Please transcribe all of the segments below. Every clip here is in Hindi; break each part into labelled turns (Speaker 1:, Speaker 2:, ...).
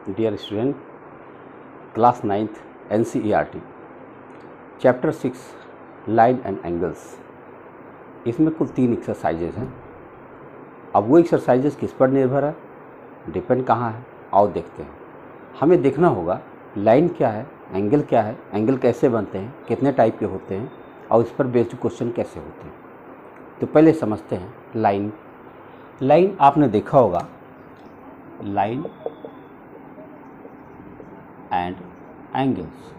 Speaker 1: Dear student, class 9th NCERT chapter 6 line and angles. इसमें कुल 3 एक्सरसाइजेज हैं। अब वो एक्सरसाइजेज किस पर निर्भर है, डिपेंड कहाँ है, आओ देखते हैं। हमें देखना होगा लाइन क्या है, एंगल क्या है, एंगल कैसे बनते हैं, कितने टाइप के होते हैं और इस पर बेस्ड क्वेश्चन कैसे होते हैं। तो पहले समझते हैं लाइन। लाइन आपने देखा होगा, line and angles,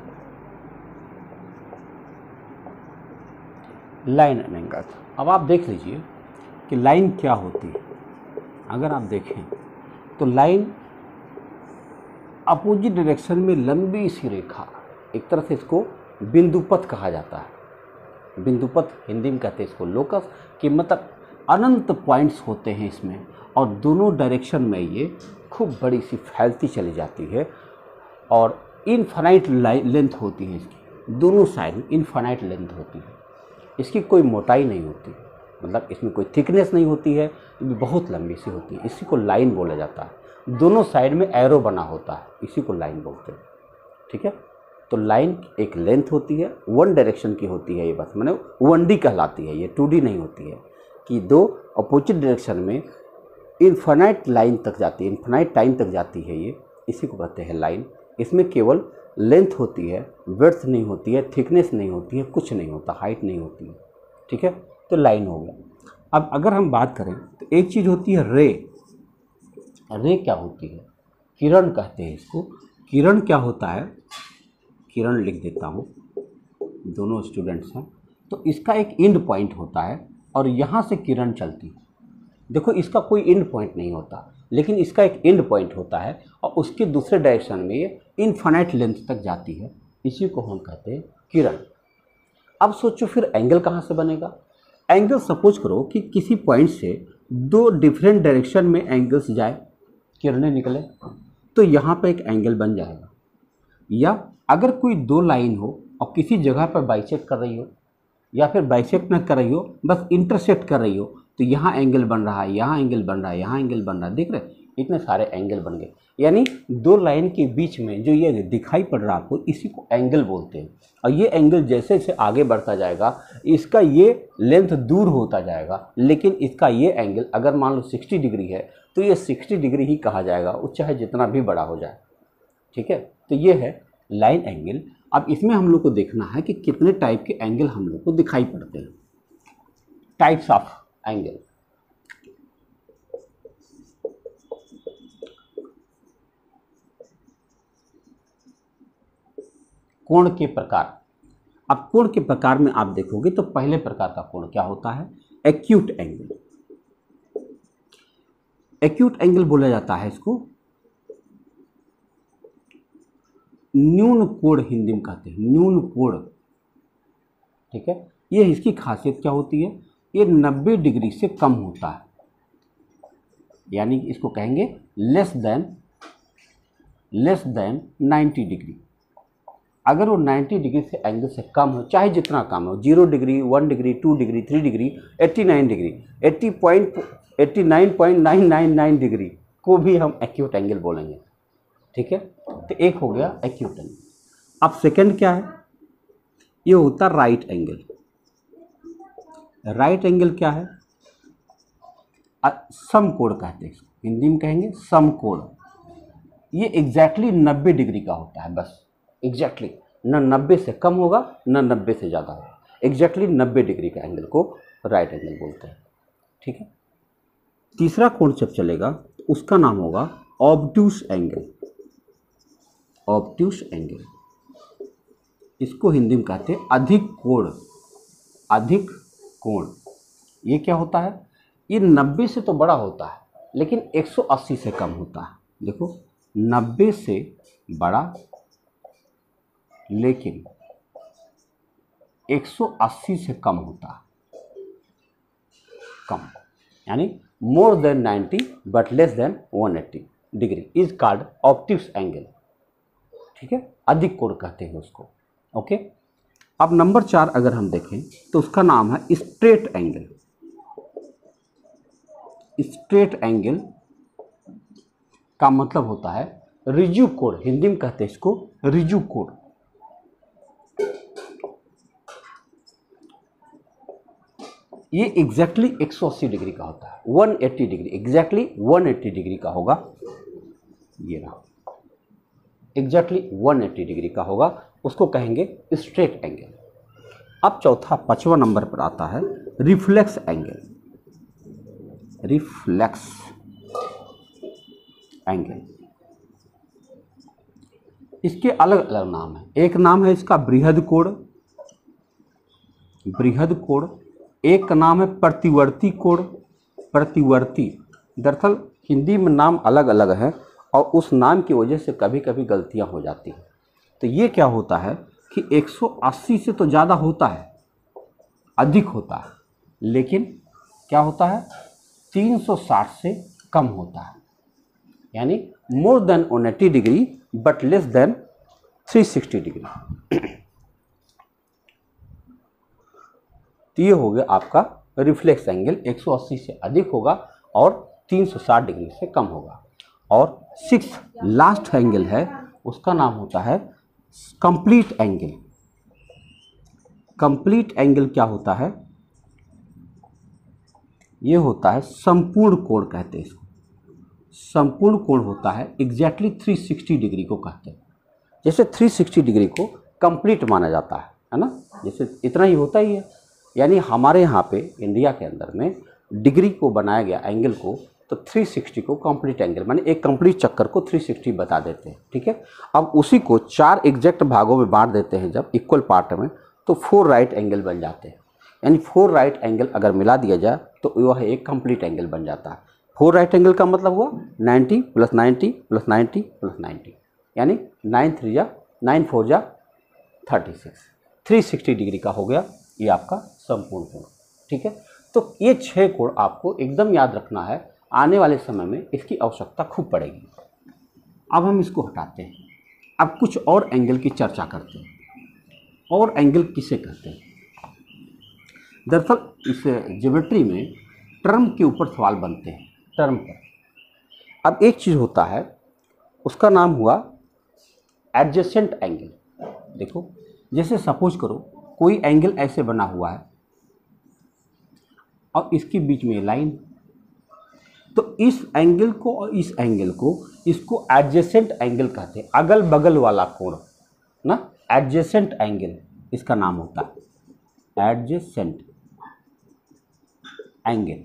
Speaker 1: line and angles. अब आप देख लीजिए कि लाइन क्या होती है। अगर आप देखें तो लाइन अपोजिट डायरेक्शन में लंबी सी रेखा, एक तरह से इसको बिंदुपथ कहा जाता है। बिंदुपथ हिंदी में कहते हैं इसको लोकस, कि मतलब अनंत पॉइंट्स होते हैं इसमें और दोनों डायरेक्शन में ये खूब बड़ी सी फैलती चली जाती है और इनफाइनाइट लेंथ होती है इसकी, दोनों साइड में इनफाइनाइट लेंथ होती है। इसकी कोई मोटाई नहीं होती, मतलब इसमें कोई थिकनेस नहीं होती है, बहुत लंबी सी होती है। इसी को लाइन बोला जाता है। दोनों साइड में एरो बना होता है, इसी को लाइन बोलते हैं। ठीक है, तो लाइन एक लेंथ होती है, वन डायरेक्शन की होती है ये, बस मैंने 1D कहलाती है ये, 2D नहीं होती है, कि दो अपोजिट डायरेक्शन में इनफाइनाइट लाइन तक जाती है, इनफाइनाइट टाइम तक जाती है ये, इसी को कहते हैं लाइन। इसमें केवल लेंथ होती है, विड्थ नहीं होती है, थिकनेस नहीं होती है, कुछ नहीं होता, हाइट नहीं होती है। ठीक है, तो लाइन हो गया। अब अगर हम बात करें तो एक चीज़ होती है रे। रे क्या होती है? किरण कहते हैं इसको। किरण क्या होता है? किरण लिख देता हूँ, दोनों स्टूडेंट्स हैं। तो इसका एक एंड पॉइंट होता है और यहाँ से किरण चलती है। देखो, इसका कोई एंड पॉइंट नहीं होता, लेकिन इसका एक एंड पॉइंट होता है और उसके दूसरे डायरेक्शन में ये इनफाइनाइट लेंथ तक जाती है। इसी को हम कहते हैं किरण। अब सोचो फिर एंगल कहाँ से बनेगा? एंगल सपोज करो कि किसी पॉइंट से दो डिफरेंट डायरेक्शन में एंगल्स जाए, किरणें निकले, तो यहाँ पर एक एंगल बन जाएगा। या अगर कोई दो लाइन हो और किसी जगह पर बाइसेक्ट कर रही हो, या फिर बाइसेक्ट न कर रही हो, बस इंटरसेक्ट कर रही हो, तो यहाँ एंगल बन रहा है, यहाँ एंगल बन रहा है, यहाँ एंगल बन रहा है। देख रहे, इतने सारे एंगल बन गए। यानी दो लाइन के बीच में जो ये दिखाई पड़ रहा आपको, इसी को एंगल बोलते हैं। और ये एंगल जैसे जैसे आगे बढ़ता जाएगा, इसका ये लेंथ दूर होता जाएगा, लेकिन इसका ये एंगल अगर मान लो 60 डिग्री है तो ये 60 डिग्री ही कहा जाएगा, वो चाहे जितना भी बड़ा हो जाए। ठीक है, तो ये है लाइन एंगल। अब इसमें हम लोग को देखना है कि कितने टाइप के एंगल हम लोग को दिखाई पड़ते हैं। Types of angle. कोण के प्रकार। अब कोण के प्रकार में आप देखोगे तो पहले प्रकार का कोण क्या होता है? Acute angle. एक्यूट एंगल बोला जाता है इसको। न्यून कोण हिंदी में कहते हैं, न्यून कोण। ठीक है, ये इसकी खासियत क्या होती है? ये 90 डिग्री से कम होता है, यानी इसको कहेंगे लेस देन 90 डिग्री। अगर वो 90 डिग्री से एंगल से कम हो, चाहे जितना कम हो, 0 degree, 1 degree, 2 degree, 3 degree, 89 degree, 89.999 degree को भी हम एक्यूट एंगल बोलेंगे। ठीक है, तो एक हो गया एक्यूट एंगल। अब सेकंड क्या है? ये होता है राइट एंगल। राइट एंगल क्या है? समकोण कहते हैं इसको, हिंदी में कहेंगे समकोण। ये एग्जैक्टली 90 डिग्री का होता है, बस एग्जैक्टली, न 90 से कम होगा न 90 से ज़्यादा होगा, एग्जैक्टली 90 डिग्री का एंगल को राइट एंगल बोलते हैं। ठीक है, तीसरा कोण जब चलेगा तो उसका नाम होगा ऑब्ट्यूस एंगल। ऑब्ट्यूस एंगल, इसको हिंदी में कहते हैं अधिक कोण। अधिक कोण ये क्या होता है? ये 90 से तो बड़ा होता है, लेकिन 180 से कम होता है। देखो, 90 से बड़ा लेकिन 180 से कम होता है। कम यानी more than 90 but less than 180 degree is called obtuse angle. ठीक है, अधिक कोण कहते हैं उसको। ओके, अब नंबर 4 अगर हम देखें तो उसका नाम है स्ट्रेट एंगल। स्ट्रेट एंगल का मतलब होता है रिजु कोण, हिंदी में कहते हैं इसको रिजु कोण। ये एग्जैक्टली 180 डिग्री का होता है, 180 डिग्री, एग्जैक्टली 180 डिग्री का होगा। ये रहा, एग्जैक्टली 180 डिग्री का होगा, उसको कहेंगे स्ट्रेट एंगल। अब चौथा 5वां नंबर पर आता है रिफ्लेक्स एंगल। रिफ्लेक्स एंगल, इसके अलग अलग नाम है। एक नाम है इसका बृहद कोण, बृहद कोण। एक का नाम है प्रतिवर्ती कोण, प्रतिवर्ती। दरअसल हिंदी में नाम अलग अलग है और उस नाम की वजह से कभी कभी गलतियां हो जाती हैं। तो ये क्या होता है कि 180 से तो ज़्यादा होता है, अधिक होता है, लेकिन क्या होता है 360 से कम होता है, यानी more than 180 degree but less than 360 degree. तो ये हो गया आपका रिफ्लेक्स एंगल, 180 से अधिक होगा और 360 डिग्री से कम होगा। और 6 लास्ट एंगल है, उसका नाम होता है कंप्लीट एंगल। कंप्लीट एंगल क्या होता है? ये होता है संपूर्ण कोण कहते हैं इसको। संपूर्ण कोण होता है एग्जैक्टली 360 डिग्री को कहते हैं। जैसे 360 डिग्री को कंप्लीट माना जाता है ना, जैसे इतना ही होता ही है। यानी हमारे यहाँ पे इंडिया के अंदर में डिग्री को बनाया गया एंगल को, तो 360 को कंप्लीट एंगल, माने एक कंप्लीट चक्कर को 360 बता देते हैं, ठीक है। अब उसी को 4 एग्जैक्ट भागों में बांट देते हैं जब इक्वल पार्ट में, तो 4 राइट एंगल बन जाते हैं। यानी 4 राइट एंगल अगर मिला दिया जाए तो वह एक कंप्लीट एंगल बन जाता है। 4 राइट एंगल का मतलब हुआ 90 + 90 + 90 + 90, यानी 9 3 जा 9 4 जा 36, 360 डिग्री का हो गया ये आपका संपूर्ण कोण, ठीक है। तो ये 6 कोण आपको एकदम याद रखना है, आने वाले समय में इसकी आवश्यकता खूब पड़ेगी। अब हम इसको हटाते हैं, अब कुछ और एंगल की चर्चा करते हैं। और एंगल किसे कहते हैं? दरअसल इस ज्योमेट्री में टर्म के ऊपर सवाल बनते हैं, टर्म पर। अब एक चीज़ होता है, उसका नाम हुआ एडजेसेंट एंगल। देखो, जैसे सपोज करो कोई एंगल ऐसे बना हुआ है और इसके बीच में लाइन, तो इस एंगल को और इस एंगल को, इसको एडजेसेंट एंगल कहते हैं, अगल बगल वाला कोण ना, एडजेसेंट एंगल इसका नाम होता है, एडजेसेंट एंगल।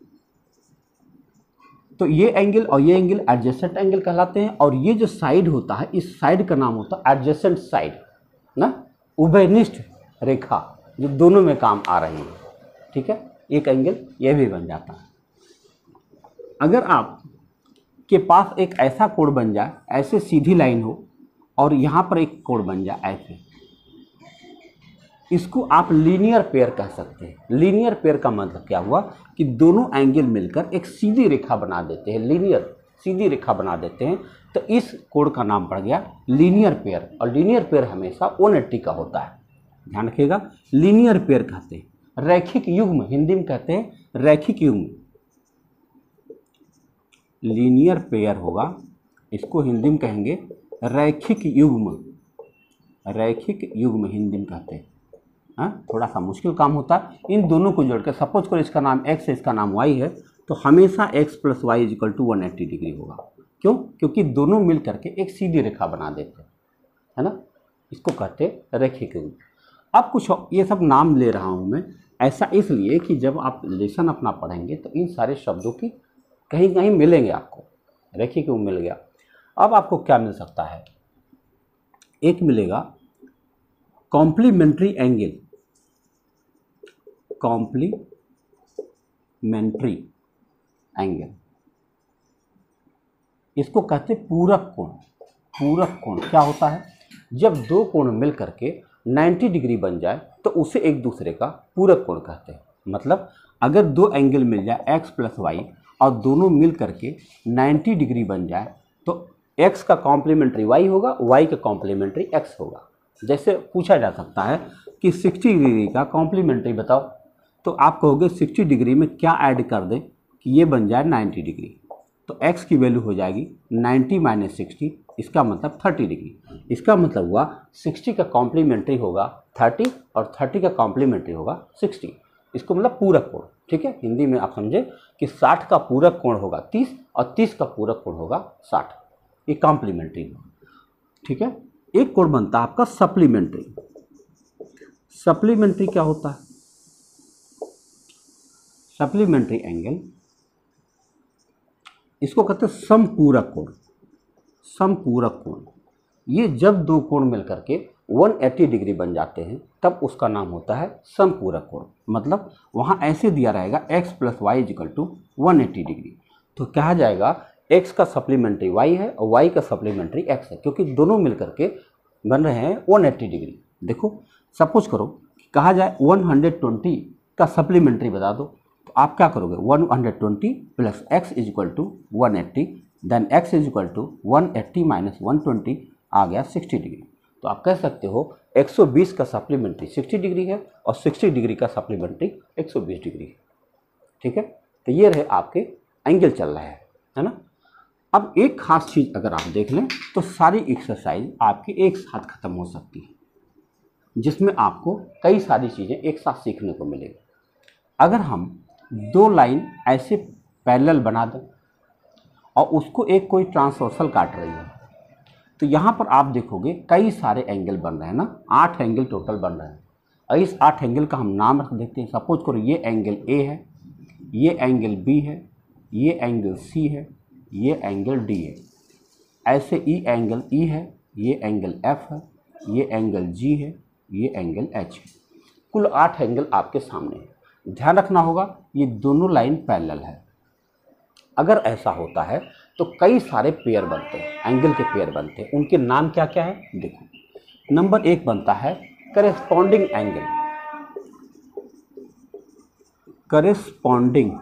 Speaker 1: तो ये एंगल और ये एंगल एडजेसेंट एंगल कहलाते हैं। और ये जो साइड होता है, इस साइड का नाम होता है एडजेसेंट साइड ना, उभयनिष्ठ रेखा जो दोनों में काम आ रही है, ठीक है। एक एंगल ये भी बन जाता है। अगर आप के पास एक ऐसा कोण बन जाए, ऐसे सीधी लाइन हो और यहाँ पर एक कोण बन जाए ऐसे, इसको आप लीनियर पेयर कह सकते हैं। लीनियर पेयर का मतलब क्या हुआ कि दोनों एंगल मिलकर एक सीधी रेखा बना देते हैं, लीनियर सीधी रेखा बना देते हैं, तो इस कोण का नाम पड़ गया लीनियर पेयर। और लीनियर पेयर हमेशा 180 का होता है, ध्यान रखिएगा। लीनियर पेयर कहते हैं, रैखिक युग्म हिंदी में कहते हैं, रैखिक युग्म। लीनियर पेयर होगा, इसको हिंदी में कहेंगे रैखिक युग्म, रैखिक युग्म हिंदी में कहते हैं। हाँ, थोड़ा सा मुश्किल काम होता है इन दोनों को जोड़कर। सपोज करो इसका नाम x है, इसका नाम y है, तो हमेशा x + y = 180 डिग्री होगा। क्यों? क्योंकि दोनों मिल करके एक सीधी रेखा बना देते हैं, है ना। इसको कहते हैं रैखिक युग्म। अब कुछ ये सब नाम ले रहा हूँ मैं, ऐसा इसलिए कि जब आप लेसन अपना पढ़ेंगे तो इन सारे शब्दों की कहीं कहीं मिलेंगे आपको। रैखिक युग्म मिल गया। अब आपको क्या मिल सकता है? एक मिलेगा कॉम्प्लीमेंट्री एंगल, कॉम्प्लीमेंट्री एंगल, इसको कहते हैं पूरक कोण। पूरक कोण क्या होता है? जब दो कोण मिल करके 90 डिग्री बन जाए तो उसे एक दूसरे का पूरक कोण कहते हैं। मतलब अगर दो एंगल मिल जाए x + y और दोनों मिल करके 90 डिग्री बन जाए तो x का कॉम्प्लीमेंट्री y होगा, y का कॉम्प्लीमेंट्री x होगा। जैसे पूछा जा सकता है कि 60 डिग्री का कॉम्प्लीमेंट्री बताओ, तो आप कहोगे 60 डिग्री में क्या ऐड कर दें कि ये बन जाए 90 डिग्री। तो x की वैल्यू हो जाएगी 90 - 60 इसका मतलब 30 डिग्री। इसका मतलब हुआ 60 का कॉम्प्लीमेंट्री होगा 30 और 30 का कॉम्प्लीमेंट्री होगा 60। इसको मतलब पूरक कोण, ठीक है। हिंदी में आप समझे कि 60 का पूरक कोण होगा 30 और 30 का पूरक कोण होगा 60। ये कॉम्प्लीमेंट्री, ठीक है। एक कोण बनता है आपका सप्लीमेंट्री। सप्लीमेंट्री क्या होता है? सप्लीमेंट्री एंगल, इसको कहते हैं समपूरक कोण। समपूरक कोण, ये जब दो कोण मिलकर के 180 डिग्री बन जाते हैं तब उसका नाम होता है समपूरक कोण। मतलब वहाँ ऐसे दिया रहेगा x + y = 180 डिग्री, तो कहा जाएगा x का सप्लीमेंट्री y है और y का सप्लीमेंट्री x है, क्योंकि दोनों मिलकर के बन रहे हैं 180 डिग्री। देखो सपोज करो कि कहा जाए 120 का सप्लीमेंट्री बता दो, तो आप क्या करोगे? 120 + x = 180, देन x = 180 - 120 आ गया 60 डिग्री। तो आप कह सकते हो 120 का सप्लीमेंट्री 60 डिग्री है और 60 डिग्री का सप्लीमेंट्री 120 डिग्री है, ठीक है। तो ये रहे आपके एंगल चल रहा है ना। अब एक खास चीज़ अगर आप देख लें तो सारी एक्सरसाइज आपकी एक साथ ख़त्म हो सकती है, जिसमें आपको कई सारी चीज़ें एक साथ सीखने को मिलेगी। अगर हम दो लाइन ऐसे पैरेलल बना दें और उसको एक कोई ट्रांसवर्सल काट रही है, तो यहाँ पर आप देखोगे कई सारे एंगल बन रहे हैं ना, 8 एंगल टोटल बन रहे हैं। और इस 8 एंगल का हम नाम रख देते हैं। सपोज करो ये एंगल ए है, ये एंगल बी है, ये एंगल सी है, ये एंगल डी है। ऐसे ई एंगल ई है, ये एंगल एफ है, ये एंगल जी है, ये एंगल एच है। कुल 8 एंगल आपके सामने है। ध्यान रखना होगा ये दोनों लाइन पैरेलल है। अगर ऐसा होता है तो कई सारे पेयर बनते हैं, एंगल के पेयर बनते हैं। उनके नाम क्या क्या है देखो। नंबर 1 बनता है करेस्पॉन्डिंग एंगल। करेस्पॉन्डिंग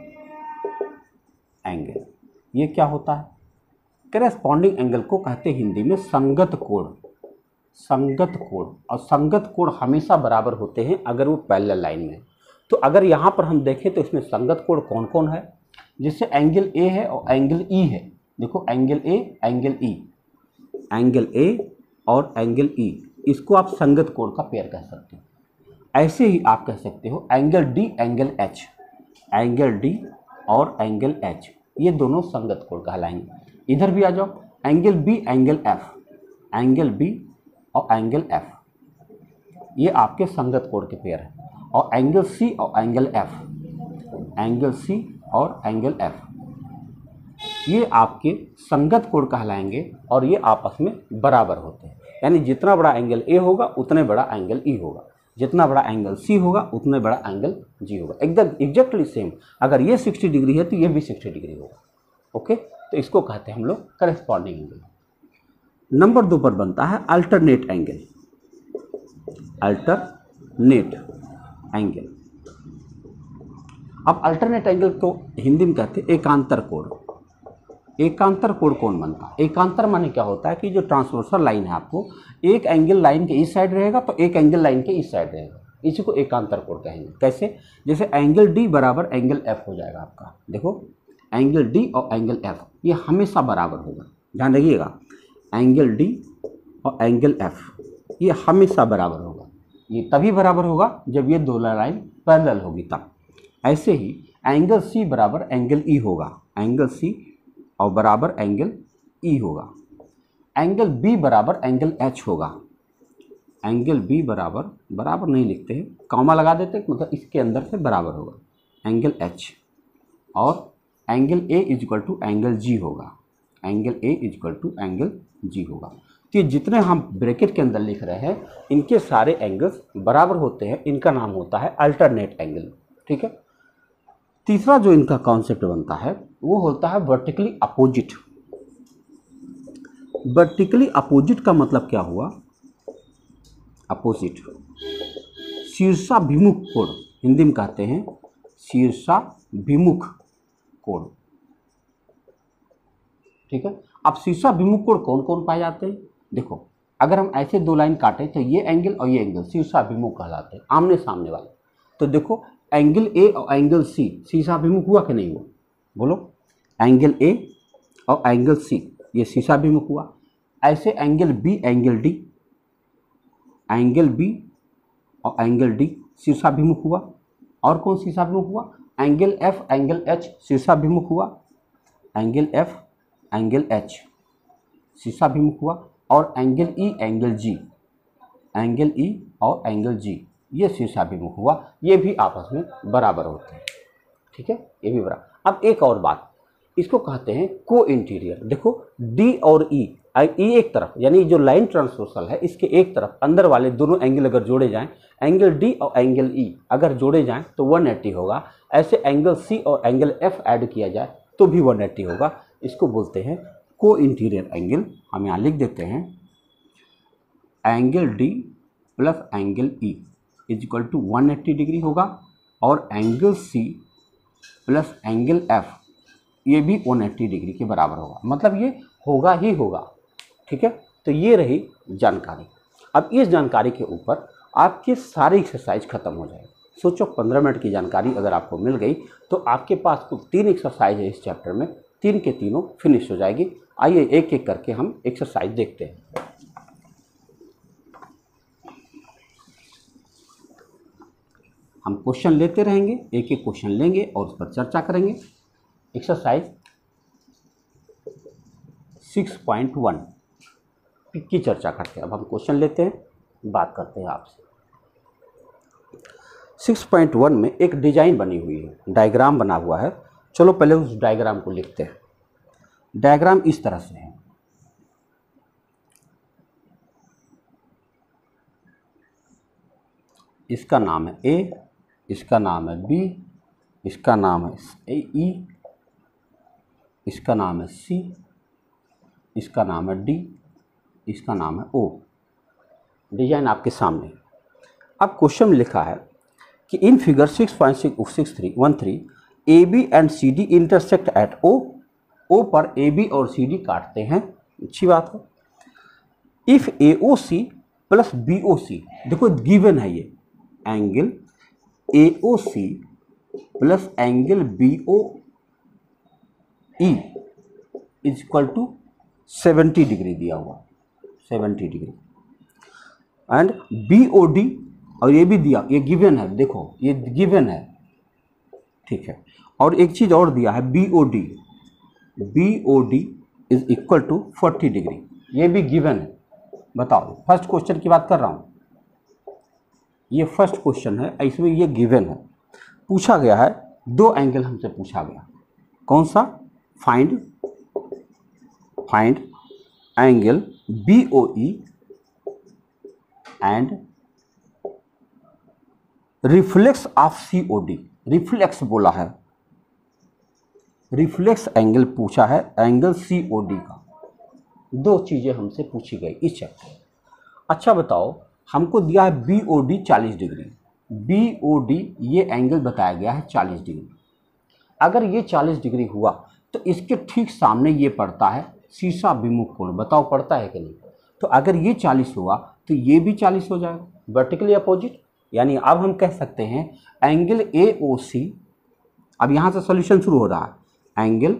Speaker 1: एंगल ये क्या होता है? करेस्पॉन्डिंग एंगल को कहते हैं हिंदी में संगत कोण। संगत कोण, और संगत कोण हमेशा बराबर होते हैं अगर वो पैरेलल लाइन में। तो अगर यहाँ पर हम देखें तो इसमें संगत कोण कौन कौन है? जिससे एंगल ए है और एंगल ई है। देखो angle A, angle E, angle A और एंगल ई, इसको आप संगत कोण का पेयर कह सकते हो। ऐसे ही आप कह सकते हो angle D, angle H, angle D और एंगल एच, ये दोनों संगत कोण कहलाएंगे। इधर भी आ जाओ, angle B, angle F, angle B और एंगल एफ, ये आपके संगत कोण के पेयर हैं। और एंगल सी और एंगल एफ, एंगल सी और एंगल एफ, ये आपके संगत कोण कहलाएंगे और ये आपस में बराबर होते हैं। यानी जितना बड़ा एंगल ए होगा उतने बड़ा एंगल ई होगा, जितना बड़ा एंगल सी होगा उतने बड़ा एंगल जी होगा। एकदम एग्जैक्टली सेम। अगर ये 60 डिग्री है तो ये भी 60 डिग्री होगा। ओके, तो इसको कहते हैं हम लोग करेस्पॉन्डिंग एंगल। नंबर 2 पर बनता है अल्टरनेट एंगल। Alternate angle. अब अल्टरनेट एंगल को हिंदी में कहते हैं एकांतर कोण। एकांतर कोण कौन बनता है? एकांतर माने क्या होता है कि जो ट्रांसवर्सल लाइन है आपको एक एंगल लाइन के इस साइड रहेगा तो एक एंगल लाइन के इस साइड रहेगा, इसी को एकांतर कोण कहेंगे। कैसे? जैसे एंगल डी बराबर एंगल एफ हो जाएगा आपका। देखो एंगल डी और एंगल एफ ये हमेशा बराबर होगा, ध्यान रखिएगा। एंगल डी और एंगल एफ ये हमेशा बराबर होगा। ये तभी बराबर होगा जब ये दो लाइन पैरेलल होगी तब। ऐसे ही एंगल सी बराबर एंगल ई होगा, एंगल सी और बराबर एंगल ई होगा। एंगल बी बराबर एंगल एच होगा। एंगल बी बराबर, बराबर नहीं लिखते हैं, कॉमा लगा देते हैं, मतलब इसके अंदर से बराबर होगा एंगल एच। और angle A equal to angle G होगा, angle A equal to angle G होगा। तो ये जितने हम ब्रैकेट के अंदर लिख रहे हैं इनके सारे एंगल्स बराबर होते हैं, इनका नाम होता है अल्टरनेट एंगल। ठीक है। तीसरा जो इनका कॉन्सेप्ट बनता है वो होता है वर्टिकली अपोजिट। वर्टिकली अपोजिट का मतलब क्या हुआ? अपोजिट, शीर्षाभिमुख कोण, हिंदी में कहते हैं शीर्षाभिमुख कोण। ठीक है। अब शीर्षाभिमुख कोण कौन कौन पाए जाते हैं? देखो अगर हम ऐसे दो लाइन काटें तो ये एंगल और ये एंगल शीर्षाभिमुख कहलाते हैं, आमने सामने वाले। तो देखो एंगल ए और एंगल सी शीर्षाभिमुख हुआ कि नहीं हुआ? बोलो। एंगल ए और एंगल सी ये शीर्षाभिमुख हुआ। ऐसे angle B, angle D, angle B और एंगल डी शीर्षाभिमुख हुआ। और कौन शीर्षाभिमुख हुआ? एंगल एफ, एंगल एच शीर्षाभिमुख हुआ। एंगल एफ, एंगल एच शीर्षाभिमुख हुआ। और angle E, angle G, angle E और एंगल जी ये शीर्षाभिमुख हुआ। ये भी आपस में बराबर होते हैं, ठीक है, ये भी बराबर। अब एक और बात, इसको कहते हैं को इंटीरियर। देखो डी और ई, ई एक तरफ यानी जो लाइन ट्रांसवर्सल है इसके एक तरफ अंदर वाले दोनों एंगल अगर जोड़े जाएं, एंगल डी और एंगल ई अगर जोड़े जाएं तो 180 होगा। ऐसे एंगल सी और एंगल एफ ऐड किया जाए तो भी 180 होगा। इसको बोलते हैं को इंटीरियर एंगल। हम यहाँ लिख देते हैं angle D plus angle E is equal to 180 degree होगा। और angle C plus angle F ये भी 180 डिग्री के बराबर होगा। मतलब ये होगा ही होगा, ठीक है। तो ये रही जानकारी। अब इस जानकारी के ऊपर आपके सारी एक्सरसाइज खत्म हो जाएगी। सोचो 15 मिनट की जानकारी अगर आपको मिल गई तो आपके पास कुल 3 एक्सरसाइज है इस चैप्टर में, 3 के तीनों फिनिश हो जाएगी। आइए एक एक करके हम एक्सरसाइज देखते हैं। हम क्वेश्चन लेते रहेंगे, एक एक क्वेश्चन लेंगे और उस पर चर्चा करेंगे। एक्सरसाइज 6.1 की चर्चा करते हैं। अब हम क्वेश्चन लेते हैं, बात करते हैं आपसे। 6.1 में एक डिजाइन बनी हुई है, डायग्राम बना हुआ है। चलो पहले उस डायग्राम को लिखते हैं। डायग्राम इस तरह से है। इसका नाम है ए, इसका नाम है बी, इसका नाम है ई, इसका नाम है सी, इसका नाम है डी, इसका नाम है ओ। डिजाइन आपके सामने। अब क्वेश्चन में लिखा है कि in figure 6.613 A B and C D intersect at O. O पर ए बी और सी डी काटते हैं, अच्छी बात है। If A O C plus B O C, देखो गिवन है ये angle A O C plus angle B O E is equal to 70 degree दिया हुआ, 70 degree. And B O D, और ये भी दिया, ये गिवन है, देखो ये गिवन है, ठीक है। और एक चीज और दिया है B O D, B O D is equal to 40 degree, ये भी गिवन है। बताओ, फर्स्ट क्वेश्चन की बात कर रहा हूँ, ये फर्स्ट क्वेश्चन है, इसमें ये गिवन है। पूछा गया है, दो एंगल हमसे पूछा गया, कौन सा? Find angle B O E and reflex of C O D. Reflex बोला है, रिफ्लेक्स एंगल पूछा है, एंगल सी ओ डी का। दो चीजें हमसे पूछी गई इस चैप्टर। अच्छा बताओ, हमको दिया है B O D 40 degree, B O D ये एंगल बताया गया है 40 डिग्री। अगर ये 40 डिग्री हुआ तो इसके ठीक सामने ये पड़ता है शीर्षाभिमुख कोण। बताओ पड़ता है कि नहीं? तो अगर ये 40 हुआ तो ये भी 40 हो जाएगा, वर्टिकली अपोजिट। यानी अब हम कह सकते हैं एंगल ए ओ सी, अब यहाँ से सॉल्यूशन शुरू हो रहा है, angle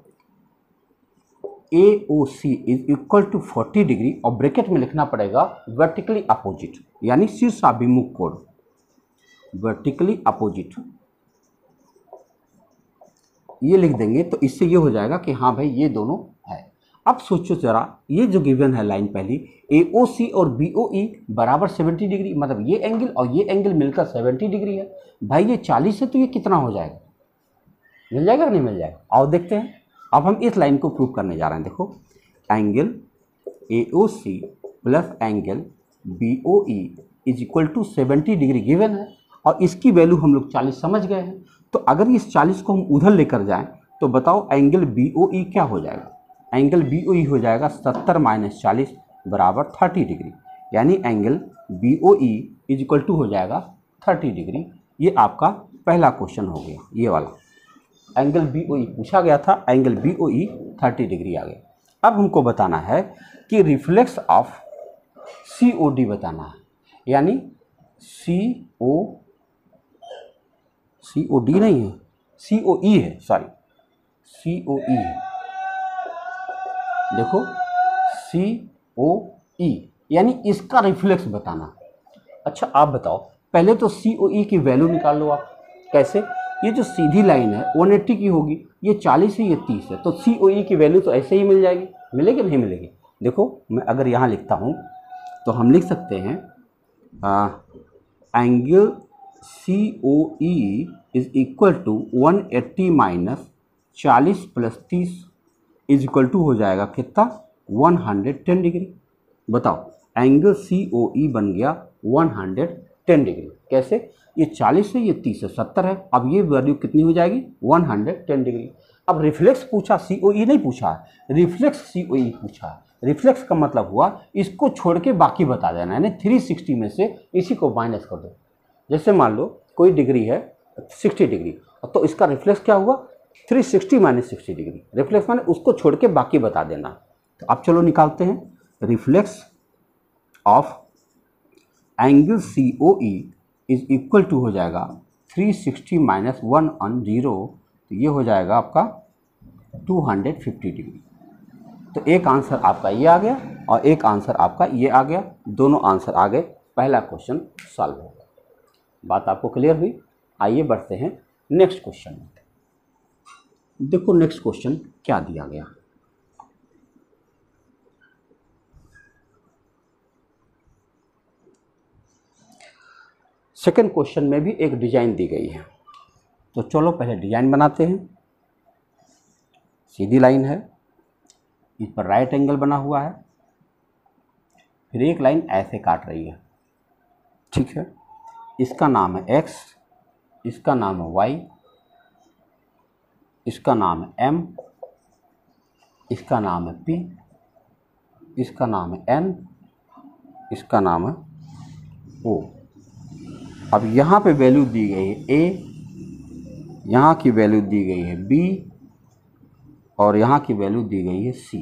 Speaker 1: A O C is equal to 40 degree, और ब्रैकेट में लिखना पड़ेगा वर्टिकली अपोजिट, यानी शीर्षाभिमुख कोण, वर्टिकली अपोजिट। ये लिख देंगे तो इससे ये हो जाएगा कि हाँ भाई ये दोनों है। अब सोचो जरा, ये जो गिवन है लाइन पहली, ए ओ सी और बी ओ ई बराबर 70 डिग्री, मतलब ये एंगल और ये एंगल मिलकर 70 डिग्री है। भाई ये 40 है तो ये कितना हो जाएगा? मिल जाएगा नहीं मिल जाएगा? आओ देखते हैं। अब हम इस लाइन को प्रूव करने जा रहे हैं। देखो, angle A O C plus angle B O E is equal to 70 degree given है, और इसकी वैल्यू हम लोग 40 समझ गए हैं। तो अगर इस 40 को हम उधर लेकर जाएं तो बताओ एंगल बी ओ ई क्या हो जाएगा? एंगल बी ओ ई हो जाएगा 70 माइनस 40 बराबर 30 डिग्री, यानी angle B O E is equal to हो जाएगा 30 डिग्री। ये आपका पहला क्वेश्चन हो गया, ये वाला एंगल बी ओ ई पूछा गया था, angle B O E 30 degree आ गया। अब हमको बताना है कि reflex of C O D बताना है, यानी सी ओ डी नहीं है, सी ओ ई है, सॉरी सी ओ ई है। देखो COE, यानी इसका रिफ्लेक्स बताना। अच्छा आप बताओ, पहले तो COE की वैल्यू निकाल लो आप। कैसे? ये जो सीधी लाइन है 180 की होगी, ये 40 है, ये 30 है, तो COE की वैल्यू तो ऐसे ही मिल जाएगी। मिलेगी नहीं मिलेगी? देखो मैं अगर यहाँ लिखता हूँ तो हम लिख सकते हैं angle COE is equal to 180 minus 40 plus 30 is equal to हो जाएगा कितना? 110 डिग्री। बताओ एंगल COE बन गया 110 डिग्री। कैसे? ये 40 है, ये 30 है, 70 है, अब ये वैल्यू कितनी हो जाएगी? 110 डिग्री। अब रिफ्लेक्स पूछा, COE नहीं पूछा है, रिफ्लेक्स COE पूछा है। रिफ्लेक्स का मतलब हुआ इसको छोड़ के बाकी बता देना, यानी 360 में से इसी को माइनस कर दो। जैसे मान लो कोई डिग्री है 60 डिग्री, तो इसका रिफ्लेक्स क्या हुआ? 360 माइनस 60 डिग्री। रिफ्लेक्स माने उसको छोड़ के बाकी बता देना। तो अब चलो निकालते हैं। Reflex of angle COE is equal to हो जाएगा 360 माइनस 110, तो ये हो जाएगा आपका 250 डिग्री। तो एक आंसर आपका ये आ गया और एक आंसर आपका ये आ गया, दोनों आंसर आ गए। पहला क्वेश्चन सॉल्व हो गया। बात आपको क्लियर हुई? आइए बढ़ते हैं नेक्स्ट क्वेश्चन में। देखो नेक्स्ट क्वेश्चन क्या दिया गया। सेकंड क्वेश्चन में भी एक डिजाइन दी गई है, तो चलो पहले डिजाइन बनाते हैं। सीधी लाइन है, इस पर राइट एंगल बना हुआ है, फिर एक लाइन ऐसे काट रही है, ठीक है। इसका नाम है x, इसका नाम है y, इसका नाम है m, इसका नाम है p, इसका नाम है n, इसका नाम है o। अब यहाँ पे वैल्यू दी गई है a, यहाँ की वैल्यू दी गई है b और यहाँ की वैल्यू दी गई है c,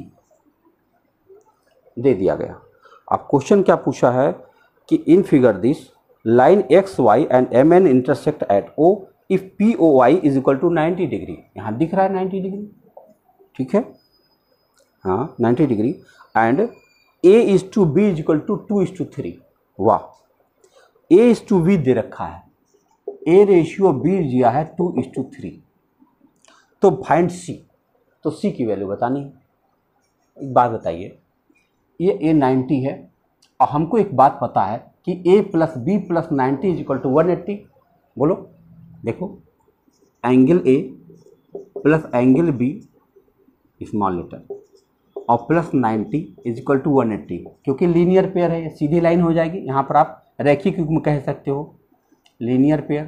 Speaker 1: दे दिया गया। अब क्वेश्चन क्या पूछा है कि in figure this line X Y and M N intersect at O if POY is equal to 90 degree. यहाँ दिख रहा है 90 डिग्री, ठीक है, हाँ 90 degree, and A is to B is equal to 2:3। वाह, A इज टू B दे रखा है, A रेशियो B दिया है 2:3, तो फाइंड C। तो C की वैल्यू बतानी है। एक बात बताइए, ये A 90 है और हमको एक बात पता है कि A plus B plus 90 is equal to 180। बोलो, देखो angle A plus angle B small letter और प्लस 90 इज इक्वल टू 180, क्योंकि लीनियर पेयर है, सीधी लाइन हो जाएगी। यहाँ पर आप रैखिक युग्म कह सकते हो, लीनियर पेयर,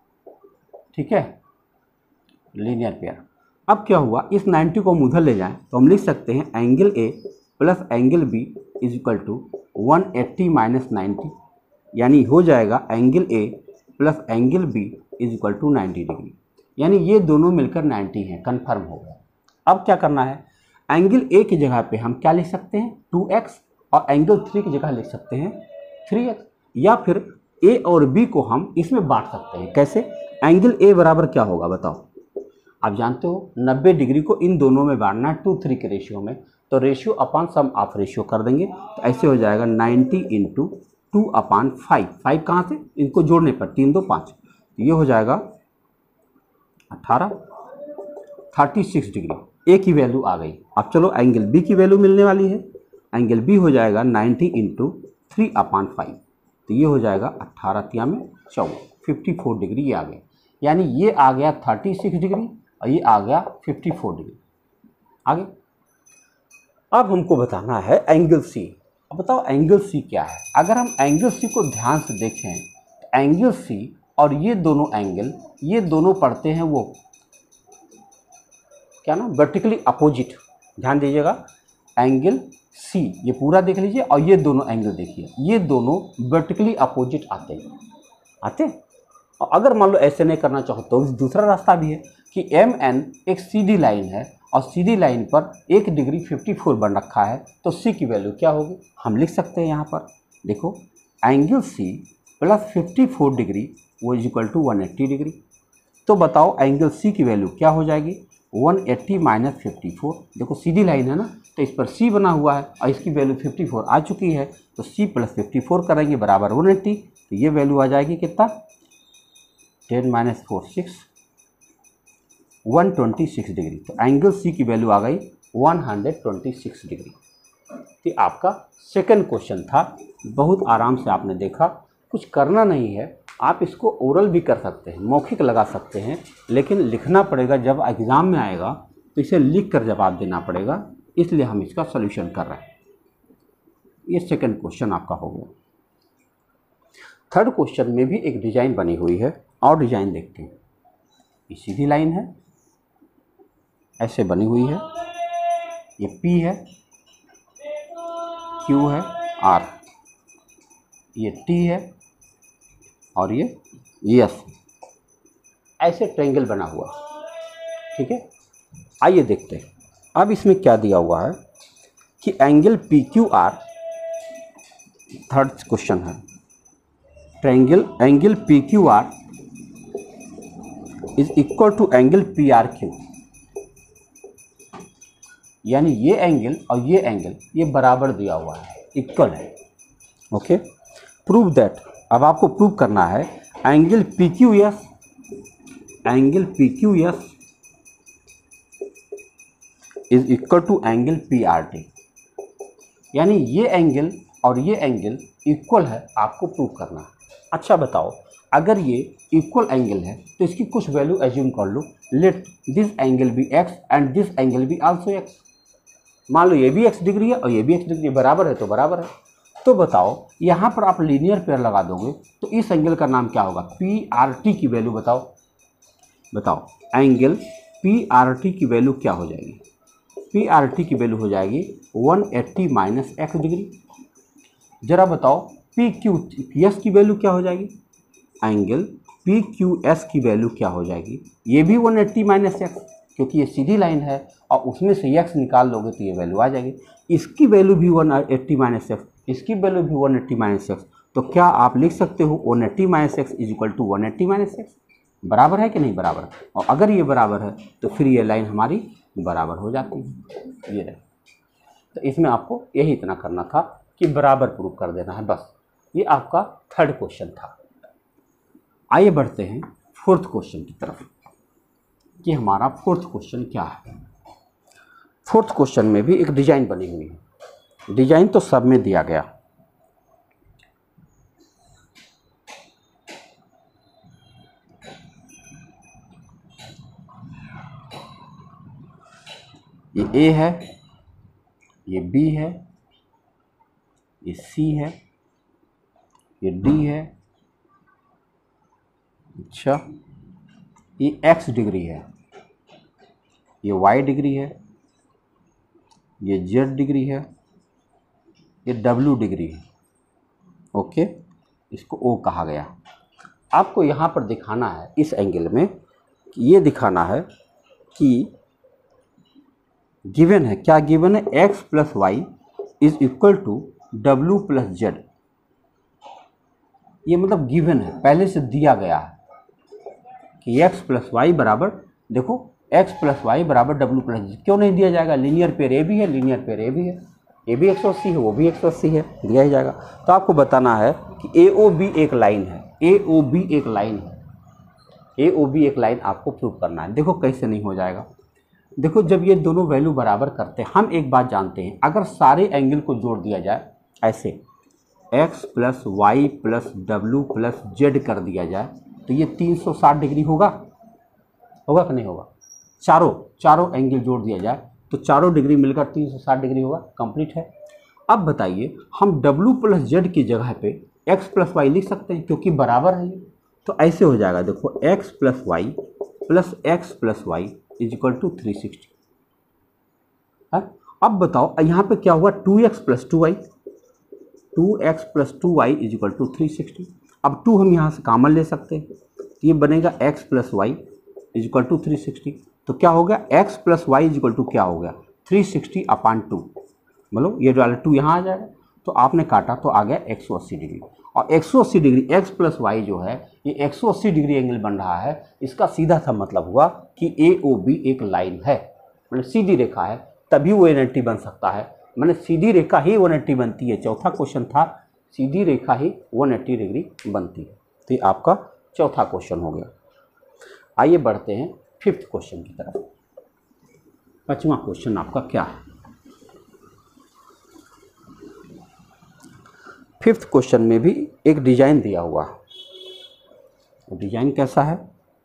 Speaker 1: ठीक है, लीनियर पेयर। अब क्या हुआ, इस 90 को हम उधर ले जाएं तो हम लिख सकते हैं angle A plus angle B is equal to 180 minus 90, यानी हो जाएगा angle A plus angle B is equal to 90 degree, यानी ये दोनों मिलकर 90 हैं, कन्फर्म हो गया। अब क्या करना है, एंगल A की जगह पे हम क्या लिख सकते हैं 2x, और एंगल 3 की जगह लिख सकते हैं 3x, या फिर A और B को हम इसमें बांट सकते हैं। कैसे? एंगल A बराबर क्या होगा बताओ? आप जानते हो 90 डिग्री को इन दोनों में बांटना है 2:3 के रेशियो में, तो ratio upon sum of ratio कर देंगे, तो ऐसे हो जाएगा 90 इंटू 2/5। 5 कहाँ से? इनको जोड़ने पर 3 2 5, तो ये हो जाएगा 18, 36 डिग्री। ए की वैल्यू आ गई। अब चलो एंगल बी की वैल्यू मिलने वाली है। एंगल बी हो जाएगा 90 इंटू 3/5, तो ये हो जाएगा 18 तिया में 14, 54 डिग्री ये आ गया। यानी ये आ गया 36 डिग्री और ये आ गया 54 डिग्री। आगे अब हमको बताना है एंगल सी। अब बताओ एंगल सी क्या है। अगर हम एंगल सी को ध्यान से देखें तो एंगल सी और ये दोनों एंगल, ये दोनों पड़ते हैं वो क्या ना, वर्टिकली अपोजिट। ध्यान दीजिएगा, एंगल सी ये पूरा देख लीजिए और ये दोनों एंगल देखिए, ये दोनों वर्टिकली अपोजिट आते हैं। और अगर मान लो ऐसे नहीं करना चाहो तो दूसरा रास्ता भी है कि एम एन एक सीधी लाइन है और सीधी लाइन पर 1 डिग्री 54 बन रखा है, तो सी की वैल्यू क्या होगी हम लिख सकते हैं यहाँ पर। देखो एंगल सी प्लस 54 डिग्री वो इज इक्वल टू 180 डिग्री। तो बताओ एंगल सी की वैल्यू क्या हो जाएगी, 180 माइनस 54, देखो सीधी लाइन है ना, तो इस पर C बना हुआ है और इसकी वैल्यू 54 आ चुकी है, तो C प्लस 54 करेंगे बराबर 180, तो ये वैल्यू आ जाएगी कितना 10 माइनस 4 6, 126 डिग्री। तो एंगल C की वैल्यू आ गई 126 डिग्री। तो आपका सेकंड क्वेश्चन था, बहुत आराम से आपने देखा, कुछ करना नहीं है, आप इसको ओरल भी कर सकते हैं, मौखिक लगा सकते हैं, लेकिन लिखना पड़ेगा जब एग्ज़ाम में आएगा, तो इसे लिख कर जवाब देना पड़ेगा, इसलिए हम इसका सॉल्यूशन कर रहे हैं। ये सेकंड क्वेश्चन आपका हो गया। थर्ड क्वेश्चन में भी एक डिजाइन बनी हुई है, और डिजाइन देखते हैं। ये सीधी लाइन है, ऐसे बनी हुई है, ये P है, Q है, R, ये T है और ये S, ऐसे ट्रायंगल बना हुआ, ठीक है। आइए देखते हैं। अब इसमें क्या दिया हुआ है कि एंगल PQR, थर्ड क्वेश्चन है, triangle angle PQR is equal to angle PRQ, यानी ये एंगल और ये एंगल ये बराबर दिया हुआ है, इक्वल है। ओके, प्रूव दैट, अब आपको प्रूव करना है angle PQS is equal to angle PRT, यानी ये एंगल और ये एंगल इक्वल है, आपको प्रूव करना है। अच्छा बताओ, अगर ये इक्वल एंगल है तो इसकी कुछ वैल्यू एज्यूम कर लो, let this angle be x and this angle be also x। मान लो ये भी x डिग्री है और ये भी x डिग्री, बराबर है तो बराबर है। तो बताओ यहाँ पर आप लीनियर पेयर लगा दोगे तो इस एंगल का नाम क्या होगा, PRT की वैल्यू बताओ एंगल PRT की वैल्यू क्या हो जाएगी। PRT की वैल्यू हो जाएगी 180 माइनस x डिग्री। जरा बताओ PQS की वैल्यू क्या हो जाएगी, एंगल PQS की वैल्यू क्या हो जाएगी, ये भी 180 माइनस x, क्योंकि ये सीधी लाइन है और उसमें से x निकाल लोगे तो ये वैल्यू आ जाएगी। इसकी वैल्यू भी 180 माइनस x, इसकी वैल्यू भी 180 माइनस x, तो क्या आप लिख सकते हो 180 minus x is equal to 180 minus x, बराबर है कि नहीं बराबर। और अगर ये बराबर है तो फिर ये लाइन हमारी बराबर हो जाती है, ये रहे। तो इसमें आपको यही इतना करना था कि बराबर प्रूव कर देना है, बस। ये आपका थर्ड क्वेश्चन था। आइए बढ़ते हैं फोर्थ क्वेश्चन की तरफ कि हमारा फोर्थ क्वेश्चन क्या है। फोर्थ क्वेश्चन में भी एक डिजाइन बनी हुई है, डिजाइन तो सब में दिया गया। ये A है, ये B है, ये C है, ये D है, अच्छा ये x डिग्री है, ये y डिग्री है, ये z डिग्री है, ये w डिग्री है। ओके, इसको O कहा गया। आपको यहाँ पर दिखाना है इस एंगल में, ये दिखाना है कि गिवन है, क्या गिवन है, x plus Y is equal to w plus Z. ये मतलब गिवन है, पहले से दिया गया है कि x प्लस वाई बराबर, देखो x प्लस वाई बराबर w प्लस जेड। क्यों नहीं दिया जाएगा, लीनियर पेयर ए भी है, लीनियर पेयर ए भी है, ये भी 180 है, वो भी 180 है, दिया ही जाएगा। तो आपको बताना है कि AOB एक लाइन है, AOB एक लाइन है, AOB एक लाइन आपको प्रूव करना है। देखो कैसे नहीं हो जाएगा, देखो जब ये दोनों वैल्यू बराबर करते हैं, हम एक बात जानते हैं, अगर सारे एंगल को जोड़ दिया जाए ऐसे x plus Y plus w plus Z कर दिया जाए तो ये 360 डिग्री होगा कि नहीं होगा। चारों एंगल जोड़ दिया जाए तो चारों डिग्री मिलकर 360 डिग्री होगा, कंप्लीट है। अब बताइए, हम w प्लस जेड की जगह पे x प्लस वाई लिख सकते हैं क्योंकि बराबर है ये, तो ऐसे हो जाएगा। देखो x plus Y is equal to 360 है। अब बताओ यहाँ पे क्या हुआ, 2x plus 2y is equal to 360। अब 2 हम यहाँ से कॉमन ले सकते हैं, तो ये बनेगा x plus Y is equal to 360। तो क्या हो गया, x plus Y is equal to क्या हो गया, 360 अपॉन 2, मतलब ये वाला 2 यहाँ आ जाएगा। तो आपने काटा तो आ गया 180 डिग्री। और 180 डिग्री एक्स प्लस वाई जो है ये 180 डिग्री एंगल बन रहा है। इसका सीधा सा मतलब हुआ कि ए ओ बी एक लाइन है, मैंने सीधी रेखा है, तभी वो 180 बन सकता है। मैंने सीधी रेखा ही 180 बनती है। चौथा क्वेश्चन था सीधी रेखा ही 180 डिग्री बनती है। तो ये आपका चौथा क्वेश्चन हो गया। आइए बढ़ते हैं 5th क्वेश्चन की तरफ। 5वां क्वेश्चन आपका क्या है? 5th क्वेश्चन में भी एक डिजाइन दिया हुआ है। डिजाइन कैसा है?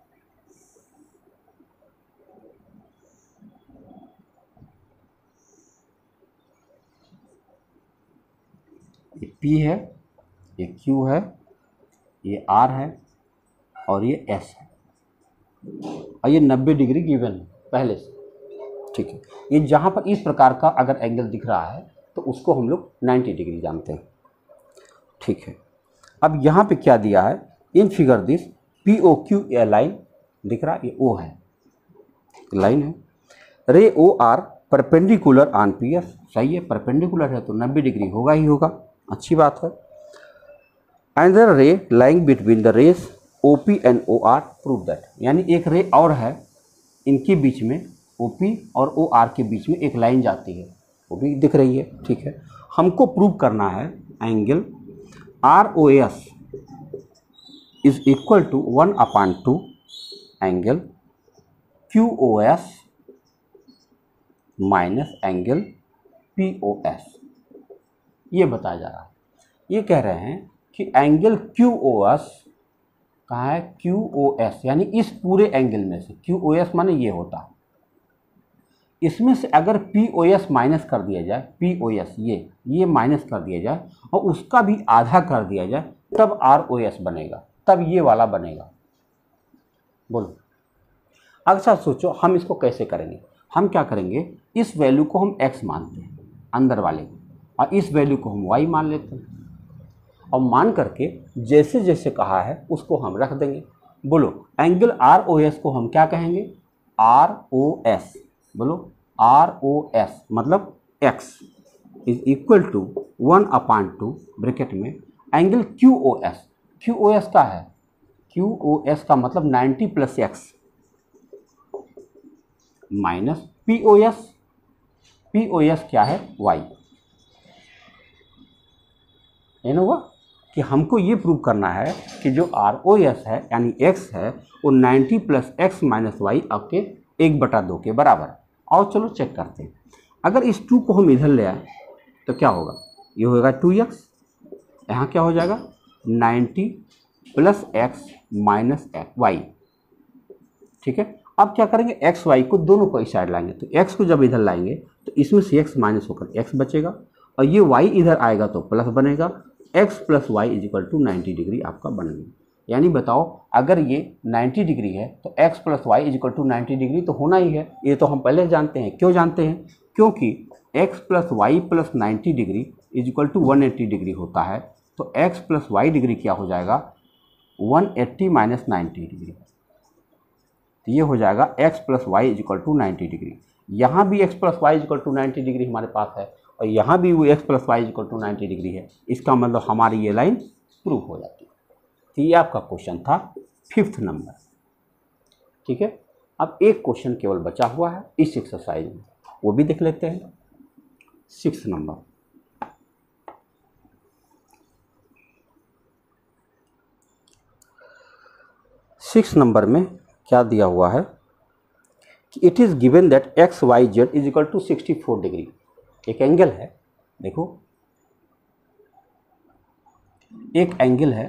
Speaker 1: ये P है, ये Q है, ये R है और ये S है और ये 90 डिग्री गिवन है पहले से। ठीक है, ये जहाँ पर इस प्रकार का अगर एंगल दिख रहा है तो उसको हम लोग 90 डिग्री जानते हैं। ठीक है, अब यहाँ पे क्या दिया है? In figure this P O Q a line दिख रहा है, ये O है, लाइन है। Ray O R perpendicular on P S, सही है, परपेंडिकुलर है तो 90 डिग्री होगा ही होगा, अच्छी बात है। Another ray lying between the rays O P and O R prove that, यानी एक रे और है, इनके बीच में ओ पी और ओ आर के बीच में एक लाइन जाती है, वो भी दिख रही है। ठीक है, हमको प्रूव करना है angle R O S is equal to 1/2 angle Q O S minus angle P O S, ये बताया जा रहा है। ये कह रहे हैं कि एंगल क्यू ओ एस कहाँ है? क्यू ओ एस यानी इस पूरे एंगल में से, क्यू ओ एस माने ये होता है, इसमें से अगर पी ओ एस माइनस कर दिया जाए, पी ओ एस ये माइनस कर दिया जाए और उसका भी आधा कर दिया जाए, तब आर ओ एस बनेगा, तब ये वाला बनेगा। बोलो, अच्छा सोचो हम इसको कैसे करेंगे? हम क्या करेंगे, इस वैल्यू को हम x मानते हैं अंदर वाले को, और इस वैल्यू को हम y मान लेते हैं, और मान करके जैसे जैसे कहा है उसको हम रख देंगे। बोलो, एंगल आर ओ एस को हम क्या कहेंगे? आर ओ एस, बोलो आर ओ एस मतलब x is equal to 1/2 bracket में angle Q O S, Q O S का है, क्यू ओ एस का मतलब 90 plus x minus P O S, P O S क्या है? y। ये ना हुआ कि हमको ये प्रूव करना है कि जो आर ओ एस है यानी x है वो 90 प्लस एक्स माइनस वाई आपके 1/2 के बराबर। और चलो चेक करते हैं, अगर इस 2 को हम इधर ले आए तो क्या होगा? ये होगा 2x, यहाँ क्या हो जाएगा? 90 प्लस एक्स माइनस वाई। ठीक है, अब क्या करेंगे? एक्स वाई को दोनों को इस साइड लाएंगे, तो एक्स को जब इधर लाएंगे तो इसमें से एक्स माइनस होकर एक्स बचेगा, और ये वाई इधर आएगा तो प्लस बनेगा। X plus Y is equal to 90 degree आपका बन गया। यानी बताओ, अगर ये 90 डिग्री है तो x plus Y is equal to 90 degree तो होना ही है। ये तो हम पहले जानते हैं। क्यों जानते हैं? क्योंकि x plus Y plus 90 degree is equal to 180 degree होता है, तो एक्स प्लस वाई डिग्री क्या हो जाएगा? 180 माइनस 90 डिग्री, तो ये हो जाएगा x plus Y is equal to 90 degree. यहाँ भी x plus Y is equal to 90 degree हमारे पास है, और यहाँ भी वो x plus Y is equal to 90 degree है। इसका मतलब हमारी ये लाइन प्रूव हो जाती है। तो ये आपका क्वेश्चन था 5th नंबर। ठीक है, अब एक क्वेश्चन केवल बचा हुआ है इस एक्सरसाइज में, वो भी देख लेते हैं। 6th नंबर, सिक्स नंबर में क्या दिया हुआ है कि it is given that X Y Z is equal to 64 degree. एक एंगल है, देखो एक एंगल है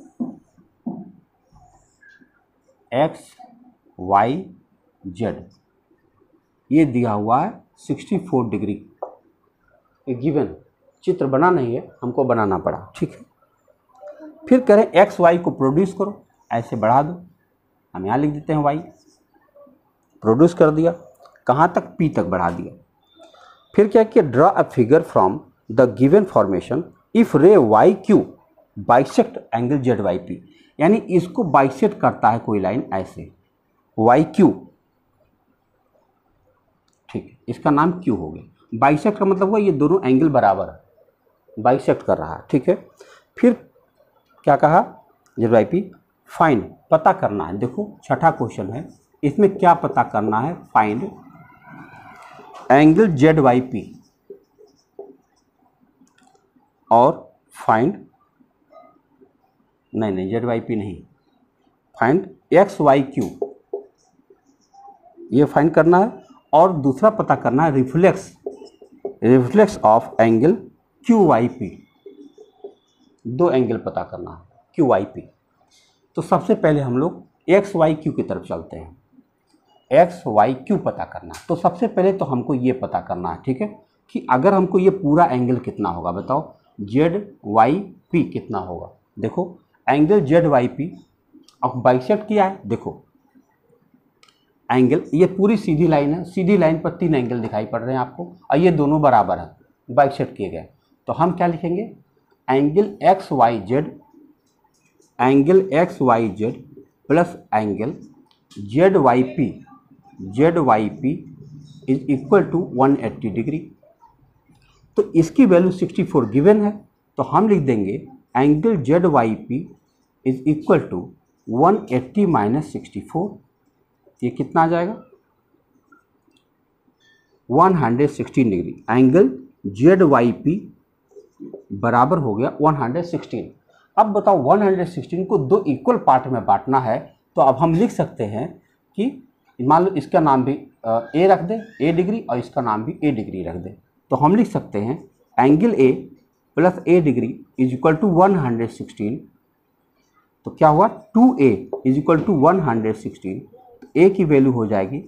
Speaker 1: एक्स वाई जेड, ये दिया हुआ है 64 डिग्री। ये गिवन चित्र बना नहीं है, हमको बनाना पड़ा। ठीक है, फिर करें एक्स वाई को प्रोड्यूस करो, ऐसे बढ़ा दो, हम यहाँ लिख देते हैं वाई, प्रोड्यूस कर दिया, कहाँ तक? पी तक बढ़ा दिया। फिर क्या किया? Draw a figure from the given formation if ray Y Q bisect angle Z Y P, यानी इसको बाइसेक्ट करता है कोई लाइन ऐसे, वाई क्यू। ठीक है, इसका नाम क्यू हो गया। बाइसेक्ट का मतलब हुआ ये दोनों एंगल बराबर है, बाइसेक्ट कर रहा है, ठीक है। फिर क्या कहा, ZYP फाइंड, पता करना है। देखो छठा क्वेश्चन है, इसमें क्या पता करना है, फाइंड एंगल ZYP और फाइंड, नहीं ZYP नहीं, फाइंड XYQ, ये फाइंड करना है। और दूसरा पता करना है रिफ्लेक्स ऑफ एंगल QYP, दो एंगल पता करना है QYP। तो सबसे पहले हम लोग XYQ की तरफ चलते हैं, XYQ पता करना है। तो सबसे पहले तो हमको ये पता करना है, ठीक है, कि अगर हमको ये पूरा एंगल कितना होगा, बताओ ZYP कितना होगा। देखो एंगल ZYP अब बाइसेक्ट किया है, देखो एंगल, ये पूरी सीधी लाइन है, सीधी लाइन पर 3 एंगल दिखाई पड़ रहे हैं आपको, और ये दोनों बराबर है, बाइसेक्ट किए गए। तो हम क्या लिखेंगे, angle XYZ plus angle ZYP is equal to 180 degree. तो इसकी वैल्यू 64 गिवन है, तो हम लिख देंगे angle ZYP is equal to 180 minus 64, ये कितना आ जाएगा 116 डिग्री। एंगल ZYP बराबर हो गया 116। अब बताओ 116 को दो इक्वल पार्ट में बांटना है, तो अब हम लिख सकते हैं कि मान लो इसका नाम भी A रख दे, A डिग्री, और इसका नाम भी A डिग्री रख दे। तो हम लिख सकते हैं angle A plus A degree is equal to 116। तो क्या हुआ 2A इज इक्वल टू 116। तो A की वैल्यू हो जाएगी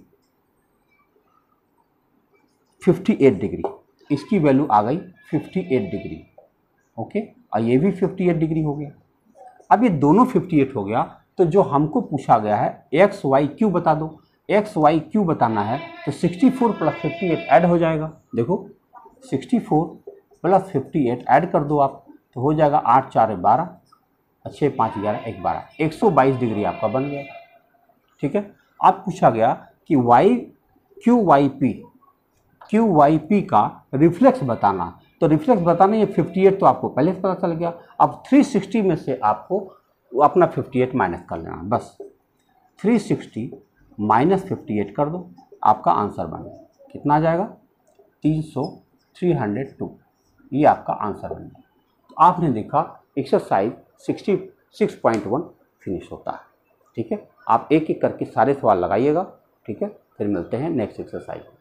Speaker 1: 58 डिग्री, इसकी वैल्यू आ गई 58 डिग्री, ओके। और ये भी 58 डिग्री हो गया। अब ये दोनों 58 हो गया, तो जो हमको पूछा गया है XYQ बता दो। XYQ बताना है तो 64 प्लस 58 ऐड हो जाएगा। देखो 64 प्लस 58 ऐड कर दो आप, तो हो जाएगा 8 4 12, 6 5 11 1 12, 122 डिग्री आपका बन गया, ठीक है। अब पूछा गया कि QYP का रिफ्लेक्स बताना। तो रिफ्लेक्स बताना, ये 58 तो आपको पहले से पता चल गया। अब 360 में से आपको अपना 58 माइनस कर लेना, बस 360 माइनस 58 कर दो, आपका आंसर बन गया। कितना आ जाएगा 302, ये आपका आंसर बन गया। तो आपने देखा एक्सरसाइज 66.1 फिनिश होता है, ठीक है। आप एक एक करके सारे सवाल लगाइएगा, ठीक है। फिर मिलते हैं नेक्स्ट एक्सरसाइज।